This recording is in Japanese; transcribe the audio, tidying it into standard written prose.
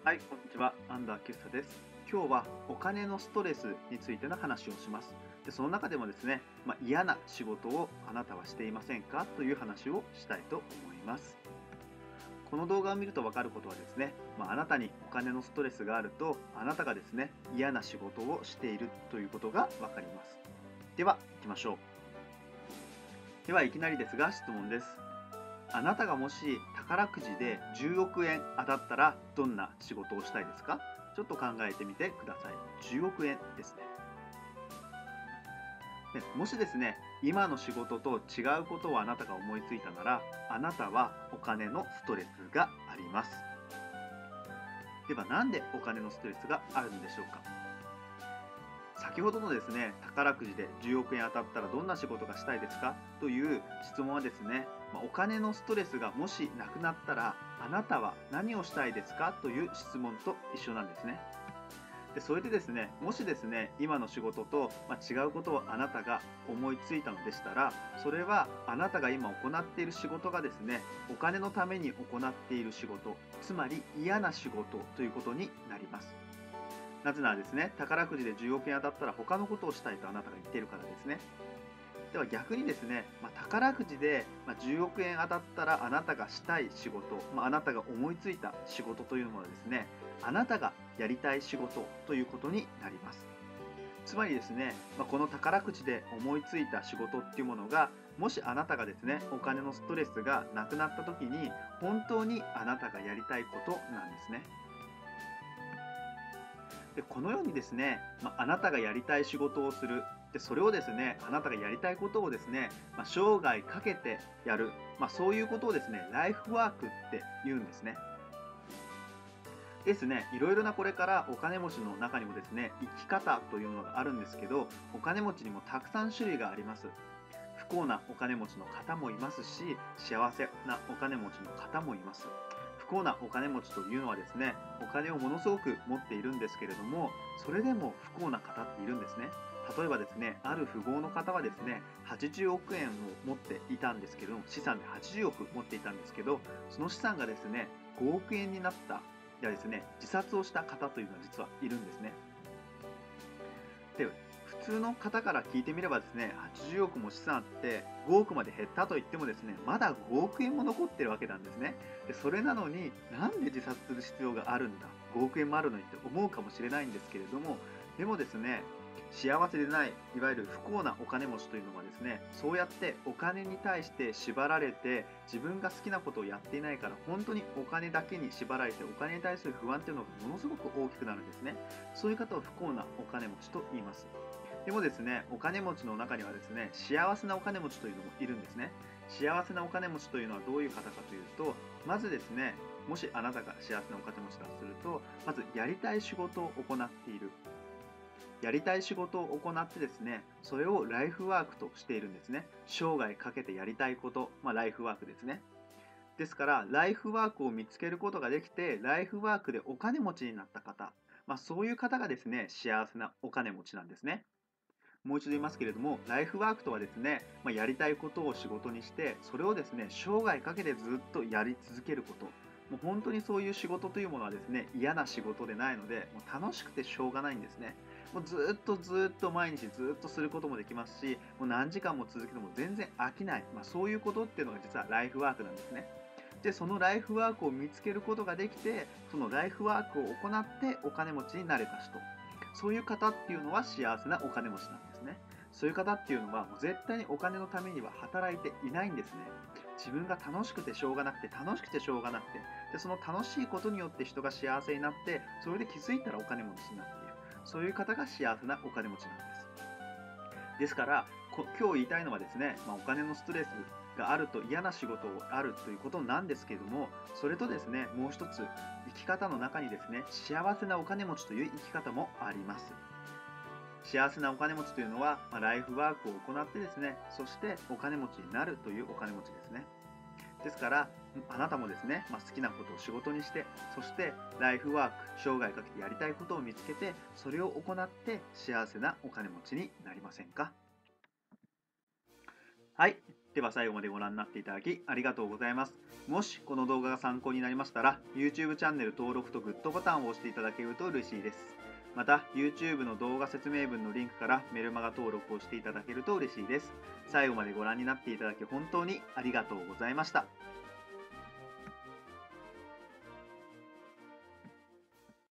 はい、こんにちは。アンダーケッサです。今日はお金のストレスについての話をします。で、その中でもですね、嫌な仕事をあなたはしていませんかという話をしたいと思います。この動画を見るとわかることはですね、あなたにお金のストレスがあると、あなたがですね、嫌な仕事をしているということがわかります。では、行きましょう。では、いきなりですが質問です。あなたがもし宝くじで10億円当たったらどんな仕事をしたいですか？ちょっと考えてみてください。10億円ですね。もしですね、今の仕事と違うことをあなたが思いついたなら、あなたはお金のストレスがあります。ではなんでお金のストレスがあるんでしょうか？先ほどのですね、宝くじで10億円当たったらどんな仕事がしたいですかという質問はですね、お金のストレスがもしなくなったら、あなたは何をしたいですかという質問と一緒なんですね。で、それでですね、もしですね、今の仕事と、違うことをあなたが思いついたのでしたら、それはあなたが今行っている仕事がですね、お金のために行っている仕事、つまり嫌な仕事ということになります。なぜならですね、宝くじで10億円当たったら他のことをしたいとあなたが言っているからですね。では逆にですね、宝くじで10億円当たったらあなたがしたい仕事、あなたが思いついた仕事というのはですね、あなたがやりたい仕事ということになります。つまりですね、この宝くじで思いついた仕事っていうものが、もしあなたがですね、お金のストレスがなくなった時に、本当にあなたがやりたいことなんですね。で、このようにですね、あなたがやりたい仕事をする。で、それをですね、あなたがやりたいことをですね、生涯かけてやる。そういうことをですね、ライフワークって言うんですね。ですね、いろいろなこれからお金持ちの中にもですね、生き方というのがあるんですけど、お金持ちにもたくさん種類があります。不幸なお金持ちの方もいますし、幸せなお金持ちの方もいます。不幸なお金持ちというのはですね、お金をものすごく持っているんですけれども、それでも不幸な方っているんですね。例えばですね、ある富豪の方はですね、80億円を持っていたんですけど、資産で80億持っていたんですけど、その資産がですね、5億円になったやですね、自殺をした方というのは実はいるんですね。で、普通の方から聞いてみればですね、80億も資産あって5億まで減ったと言ってもですね、まだ5億円も残ってるわけなんですね。で、それなのに、なんで自殺する必要があるんだ、5億円もあるのにって思うかもしれないんですけれども、でもですね、幸せでない、いわゆる不幸なお金持ちというのはですね、そうやってお金に対して縛られて、自分が好きなことをやっていないから、本当にお金だけに縛られて、お金に対する不安っていうのがものすごく大きくなるんですね。そういう方を不幸なお金持ちと言います。でもですね、お金持ちの中にはですね、幸せなお金持ちというのもいるんですね。幸せなお金持ちというのはどういう方かというと、まずですね、もしあなたが幸せなお金持ちだとすると、まずやりたい仕事を行っている。やりたい仕事を行ってですね、それをライフワークとしているんですね。生涯かけてやりたいこと、ライフワークですね。ですから、ライフワークを見つけることができて、ライフワークでお金持ちになった方、そういう方がですね、幸せなお金持ちなんですね。もう一度言いますけれども、ライフワークとはですね、やりたいことを仕事にして、それをですね、生涯かけてずっとやり続けること。もう本当にそういう仕事というものはですね、嫌な仕事でないので、もう楽しくてしょうがないんですね。もうずっと毎日ずっとすることもできますし、もう何時間も続けても全然飽きない。そういうことっていうのが実はライフワークなんですね。で、そのライフワークを見つけることができて、そのライフワークを行ってお金持ちになれた人。そういう方っていうのは幸せなお金持ちなんですね。そういう方っていうのはもう絶対にお金のためには働いていないんですね。自分が楽しくてしょうがなくて、楽しくてしょうがなくて、で、その楽しいことによって人が幸せになって、それで気づいたらお金持ちになっている。そういう方が幸せなお金持ちなんです。ですから、今日言いたいのはですね、お金のストレスがあると嫌な仕事をあるということなんですけれども、それとですね、もう一つ、生き方の中にですね、幸せなお金持ちという生き方もあります。幸せなお金持ちというのは、ライフワークを行ってですね、そしてお金持ちになるというお金持ちですね。ですから、あなたもですね、好きなことを仕事にして、そしてライフワーク、生涯かけてやりたいことを見つけて、それを行って幸せなお金持ちになりませんか？はい。 では最後までご覧になっていただきありがとうございます。もしこの動画が参考になりましたら、YouTube チャンネル登録とグッドボタンを押していただけると嬉しいです。また、YouTube の動画説明文のリンクからメルマガ登録をしていただけると嬉しいです。最後までご覧になっていただき本当にありがとうございました。